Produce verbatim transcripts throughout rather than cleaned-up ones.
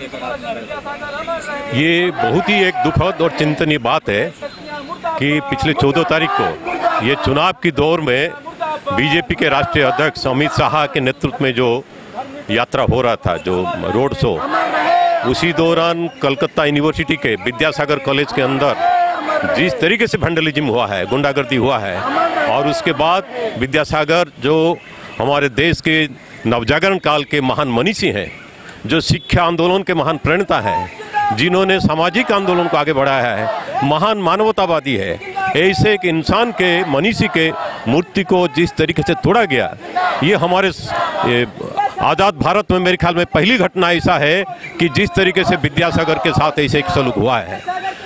ये बहुत ही एक दुखद और चिंतनीय बात है कि पिछले चौदह तारीख को ये चुनाव की दौर में बीजेपी के राष्ट्रीय अध्यक्ष अमित शाह के नेतृत्व में जो यात्रा हो रहा था, जो रोड शो, उसी दौरान कलकत्ता यूनिवर्सिटी के विद्यासागर कॉलेज के अंदर जिस तरीके से वैंडलिज्म हुआ है, गुंडागर्दी हुआ है, और उसके बाद विद्यासागर जो हमारे देश के नवजागरण काल के महान मनीषी हैं, जो शिक्षा आंदोलन के महान प्रणेता हैं, जिन्होंने सामाजिक आंदोलन को आगे बढ़ाया है, महान मानवतावादी है, ऐसे एक इंसान के, मनीषी के मूर्ति को जिस तरीके से तोड़ा गया, ये हमारे ये आज़ाद भारत में मेरे ख्याल में पहली घटना ऐसा है कि जिस तरीके से विद्यासागर के साथ ऐसे एक सलूक हुआ है।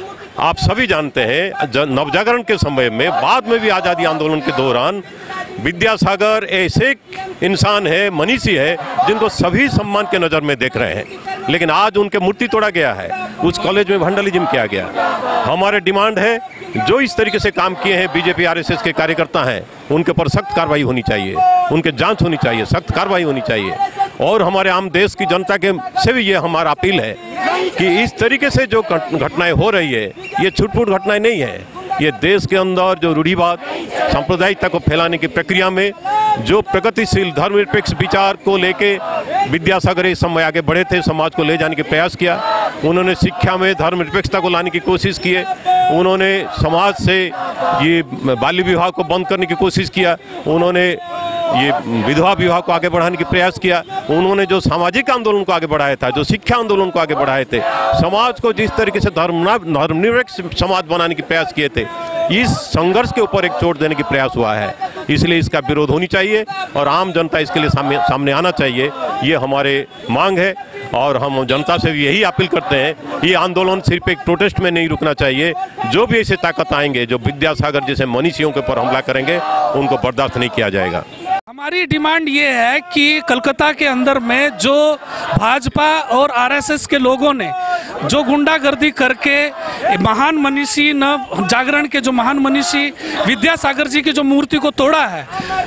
आप सभी जानते हैं नवजागरण के समय में, बाद में भी आज़ादी आंदोलन के दौरान विद्यासागर ऐसे इंसान है, मनीषी है, जिनको सभी सम्मान के नज़र में देख रहे हैं, लेकिन आज उनके मूर्ति तोड़ा गया है, उस कॉलेज में वैंडलिज्म किया गया। हमारे डिमांड है जो इस तरीके से काम किए हैं बीजेपी आरएसएस के कार्यकर्ता हैं, उनके पर सख्त कार्रवाई होनी चाहिए, उनके जांच होनी चाहिए, सख्त कार्रवाई होनी चाहिए। और हमारे आम देश की जनता के से भी ये हमारा अपील है कि इस तरीके से जो घटनाएं हो रही है, ये छुटपुट घटनाएं नहीं है, ये देश के अंदर जो रूढ़िवाद, सांप्रदायिकता को फैलाने की प्रक्रिया में जो प्रगतिशील धर्मनिरपेक्ष विचार को लेके विद्यासागर इस समय आगे बढ़े थे, समाज को ले जाने के प्रयास किया। उन्होंने शिक्षा में धर्मनिरपेक्षता को लाने की कोशिश की है, उन्होंने समाज से ये बाल्य विवाह को बंद करने की कोशिश किया, उन्होंने ये विधवा विवाह को आगे बढ़ाने की प्रयास किया, उन्होंने जो सामाजिक आंदोलन को आगे बढ़ाया था, जो शिक्षा आंदोलन को आगे बढ़ाए थे, समाज को जिस तरीके से धर्म धर्मनिरपेक्ष समाज बनाने के प्रयास किए थे, इस संघर्ष के ऊपर एक चोट देने की प्रयास हुआ है। इसलिए इसका विरोध होनी चाहिए और आम जनता इसके लिए सामने सामने आना चाहिए, ये हमारे मांग है। और हम जनता से भी यही अपील करते हैं, ये आंदोलन सिर्फ एक प्रोटेस्ट में नहीं रुकना चाहिए। जो भी ऐसे ताकत आएंगे जो विद्यासागर जैसे मनीषियों के ऊपर हमला करेंगे, उनको बर्दाश्त नहीं किया जाएगा। हमारी डिमांड ये है कि कलकत्ता के अंदर में जो भाजपा और आरएसएस के लोगों ने जो गुंडागर्दी करके महान मनीषी नव जागरण के जो महान मनीषी विद्यासागर जी की जो मूर्ति को तोड़ा है,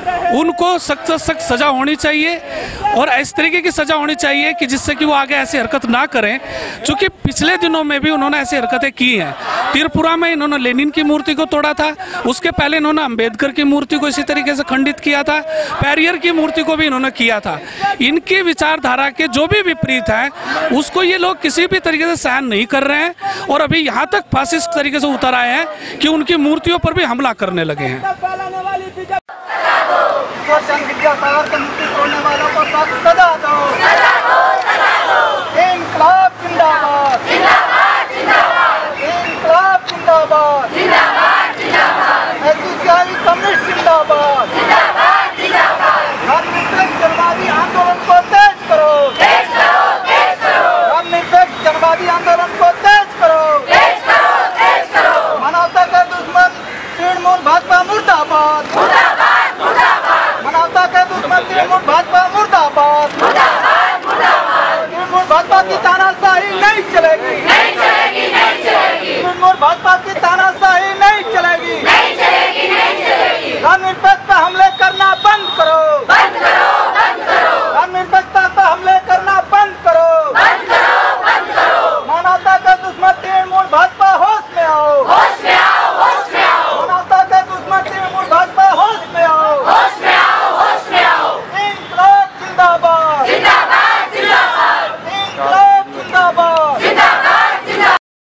उनको सख्त सख्त सजा होनी चाहिए और इस तरीके की सजा होनी चाहिए कि जिससे कि वो आगे ऐसी हरकत ना करें। क्योंकि पिछले दिनों में भी उन्होंने ऐसी हरकतें की हैं। त्रिपुरा में इन्होंने लेनिन की मूर्ति को तोड़ा था, उसके पहले इन्होंने अंबेडकर की मूर्ति को इसी तरीके से खंडित किया था, पेरियर की मूर्ति को भी इन्होंने किया था। इनकी विचारधारा के जो भी विपरीत है, उसको ये लोग किसी भी तरीके से सहन नहीं कर रहे हैं और अभी यहाँ तक फासिस्ट तरीके से उतर आए हैं कि उनकी मूर्तियों पर भी हमला करने लगे हैं। ईश्वर चंद्र विद्यासागर की मूर्ति तोड़ने वालों को सख्त सजा दो। इनकलाब जिंदाबाद, इनकलाब जिंदाबाद, एसयूसीआई कम्युनिस्ट जिंदाबाद, धर्मनिरपेक्ष जनवादी आंदोलन को तेज करो, धर्मनिरपेक्ष जनवादी आंदोलन को तेज करो, मानवता के दुश्मन तृणमूल भाजपा मुर्दाबाद, मानवता के दुश्मन तृणमूल भाजपा मुर्दाबाद, तृणमूल भाजपा की तानाशाही नहीं चलेगी, तृणमूल भाजपा